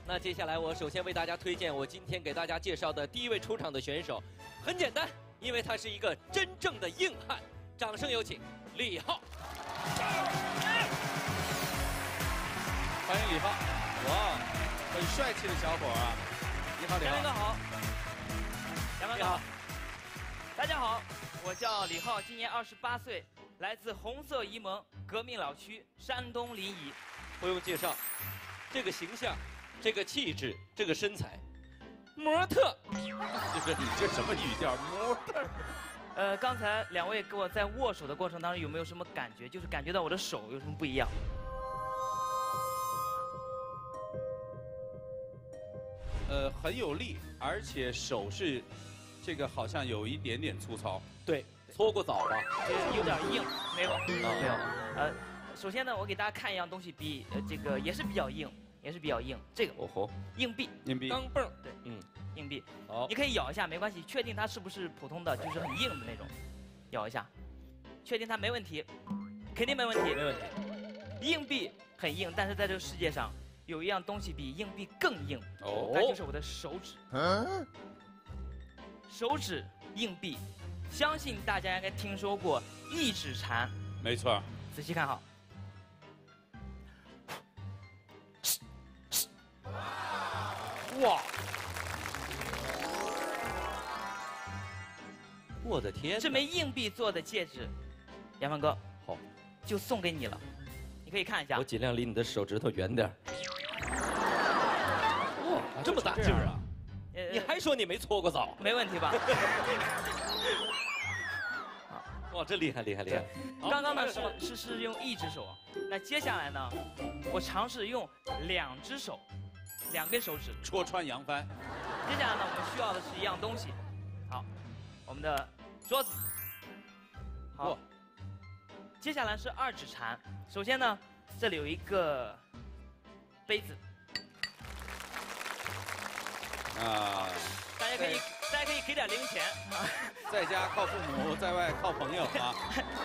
那接下来我首先为大家推荐我今天给大家介绍的第一位出场的选手，很简单，因为他是一个真正的硬汉。掌声有请李浩。 欢迎李浩，哇，很帅气的小伙啊！你好，李浩。 杨哥好，杨哥好，大家好，我叫李浩，今年28岁，来自红色沂蒙革命老区山东临沂。 不用介绍，这个形象。 这个气质，这个身材，模特。 你这什么语调？模特。 刚才2位跟我在握手的过程当中有没有什么感觉？就是感觉到我的手有什么不一样？ 很有力，而且手是，这个好像有一点点粗糙。 对，搓过澡吧？ 有点硬，没有，没有。首先呢，我给大家看一样东西，这个也是比较硬。 也是比较硬，这个哦吼， 硬币， 硬币， 钢镚， 对，硬币， 好， 你可以咬一下，没关系，确定它是不是普通的，就是很硬的那种，咬一下，确定它没问题，肯定没问题， 没问题。 硬币很硬，但是在这个世界上有一样东西比硬币更硬， 哦， 那就是我的手指。手指硬币，相信大家应该听说过一指禅， 没错。 仔细看好。 哇！我的天！ 这枚硬币做的戒指，杨帆哥， 好， 就送给你了。你可以看一下。 我尽量离你的手指头远点。哇，这么大劲儿啊！你还说你没搓过澡？ 没问题吧？ 哇，这厉害厉害厉害！ 刚刚呢是用一只手，那接下来呢，我尝试用2只手。 2根手指戳穿杨帆。 接下来呢，我们需要的是一样东西。好，我们的桌子。好。接下来是2指禅。首先呢，这里有一个杯子。 啊。 大家可以给点零钱。 在家靠父母，在外靠朋友啊。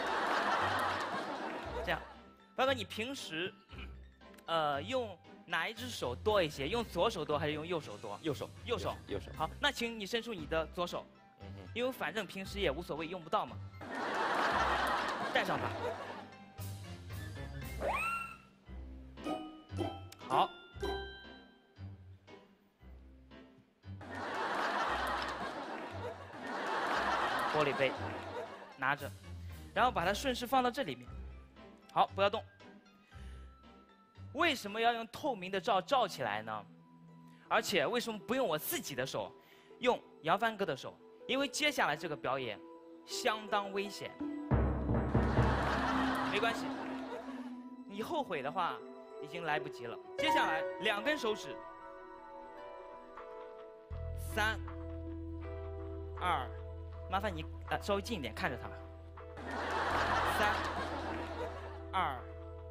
这样，帆哥，你平时用。 哪一只手多一些？用左手多还是用右手多？ 右手， 右手， 右手。 好，那请你伸出你的左手，因为反正平时也无所谓，用不到嘛。带上它。好。玻璃杯，拿着，然后把它顺势放到这里面。好，不要动。 为什么要用透明的罩起来呢？而且为什么不用我自己的手，用杨帆哥的手？因为接下来这个表演相当危险。没关系，你后悔的话已经来不及了。接下来2根手指，3、2，麻烦你稍微近一点看着他。3、2。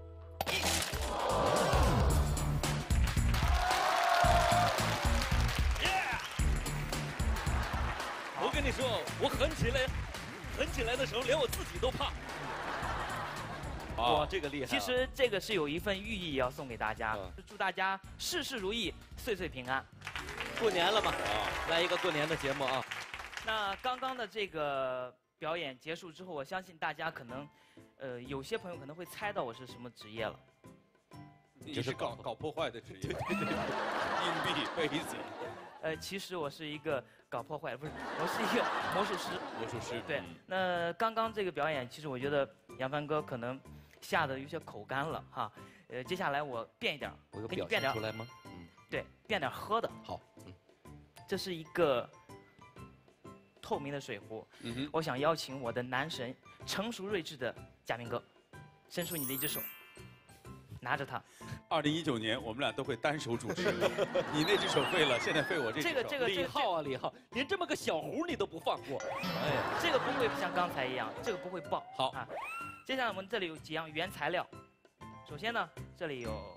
我跟你说，我狠起来的时候，连我自己都怕。哇，这个厉害！ 其实这个是有一份寓意要送给大家，祝大家事事如意，岁岁平安。 过年了嘛，来一个过年的节目啊。 那刚刚的这个表演结束之后，我相信大家可能，有些朋友可能会猜到我是什么职业了。 你是搞破坏的职业。对，硬币、杯子。 其实我是一个搞破坏，不是，我是一个魔术师。 魔术师。 对，那刚刚这个表演，其实我觉得杨帆哥可能吓得有些口干了哈。接下来我变一点， 我有表现出来吗？ 对，变点喝的。 好， 这是一个透明的水壶。我想邀请我的男神成熟睿智的嘉宾哥，伸出你的一只手，拿着它。 2019年我们俩都会单手主持，你那只手废了，现在废我这只手。 这个李浩啊，李浩，连这么个小壶你都不放过。 哎呀，这个不会像刚才一样，这个不会爆。 好啊，接下来我们这里有几样原材料。首先呢，这里有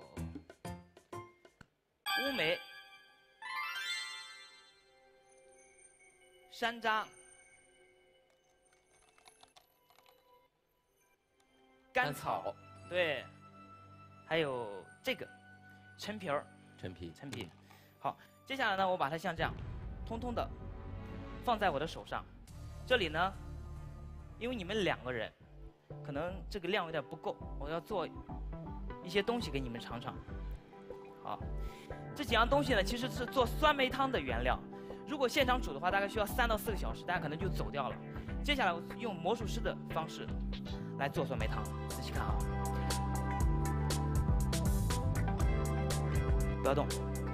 乌梅、山楂、甘草，对，还有这个陈皮儿， 陈皮。 陈皮。好，接下来呢，我把它像这样，通通的放在我的手上。这里呢，因为你们2个人，可能这个量有点不够，我要做一些东西给你们尝尝。好，这几样东西呢，其实是做酸梅汤的原料。如果现场煮的话，大概需要3到4个小时，大家可能就走掉了。接下来我用魔术师的方式来做酸梅汤，仔细看啊，不要动。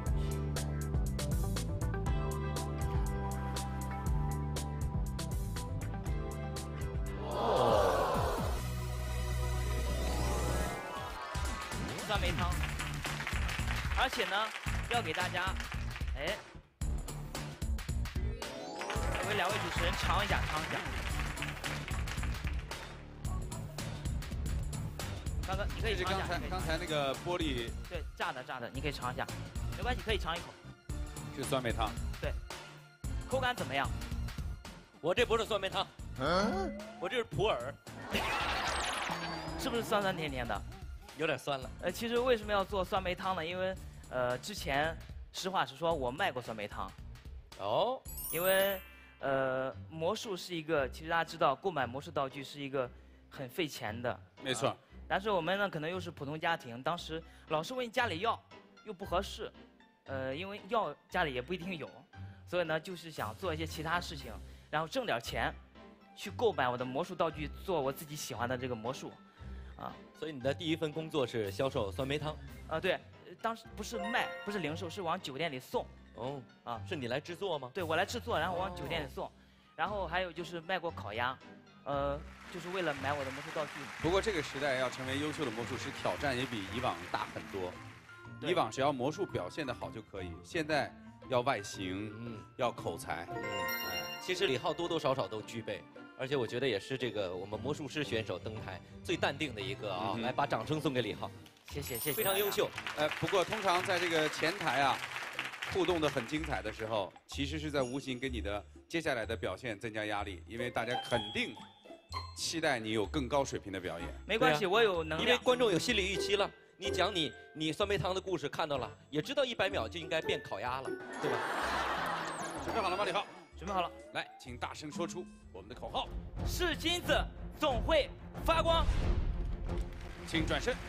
酸梅汤，而且呢，要给大家，各位2位主持人尝一下，尝一下。刚刚你可以尝一下。 刚才那个玻璃， 对，炸的，你可以尝一下，没关系，可以尝一口。 是酸梅汤。 对，口感怎么样？ 我这不是酸梅汤，我这是普洱， 是不是酸酸甜甜的？ 有点酸了。 其实为什么要做酸梅汤呢？因为之前实话实说，我卖过酸梅汤。 哦。 因为魔术是一个，其实大家知道，购买魔术道具是一个很费钱的。 没错。 但是我们呢，可能又是普通家庭，当时老是问家里要，又不合适，因为要家里也不一定有，所以呢，就是想做一些其他事情，然后挣点钱，去购买我的魔术道具，做我自己喜欢的这个魔术。 所以你的第一份工作是销售酸梅汤？ 对，当时不是卖，不是零售，是往酒店里送。 哦，是你来制作吗？ 对，我来制作，然后往酒店里送。然后还有就是卖过烤鸭，就是为了买我的魔术道具。 不过这个时代要成为优秀的魔术师，挑战也比以往大很多。以往只要魔术表现得好就可以，现在要外形，要口才。 其实李浩多多少少都具备。而且我觉得也是这个我们魔术师选手登台最淡定的一个啊！来，把掌声送给李浩， 谢谢， 非常优秀。 不过通常在这个前台啊，互动的很精彩的时候，其实是在无形给你的接下来的表现增加压力，因为大家肯定期待你有更高水平的表演。 没关系，我有能力。 因为观众有心理预期了，你讲你酸梅汤的故事看到了，也知道100秒就应该变烤鸭了，对吧？ 准备好了吗，李浩？ 准备好了， 来，请大声说出我们的口号： 是金子总会发光。 请转身。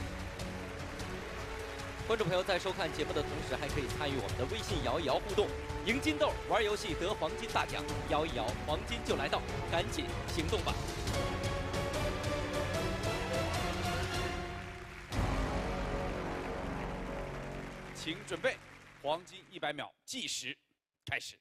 观众朋友在收看节目的同时，还可以参与我们的微信摇一摇互动，赢金豆，玩游戏得黄金大奖，摇一摇，黄金就来到，赶紧行动吧！ 请准备，黄金100秒计时开始。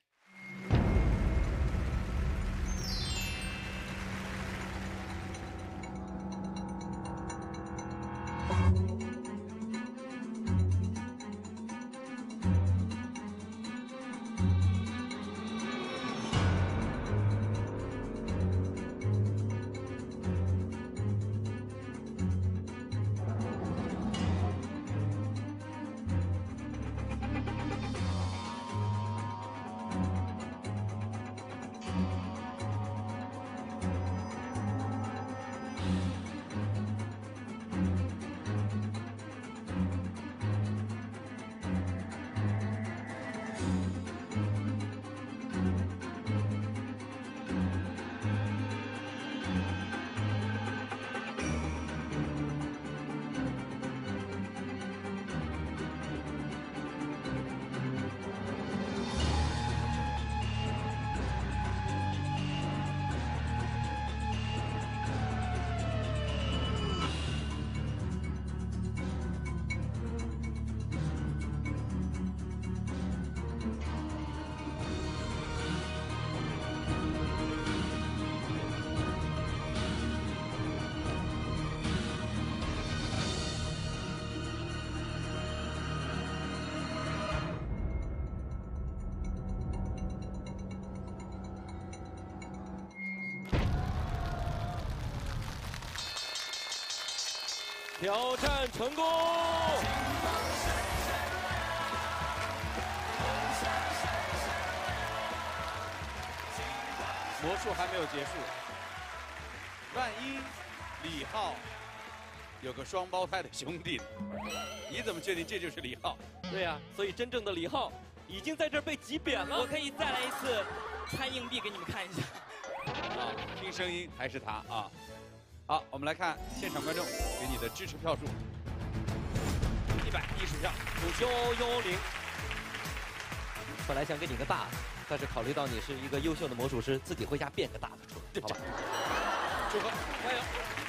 挑战成功！ 魔术还没有结束，万一李浩有个双胞胎的兄弟，你怎么确定这就是李浩？ 对呀、所以真正的李浩已经在这儿被挤扁了。 我可以再来一次参硬币给你们看一下。 啊，听声音还是他啊。好，我们来看现场观众给你的支持票数，110票 910。本来想给你个大的，但是考虑到你是一个优秀的魔术师，自己回家变个大的出来，好吧？ 祝贺，加油！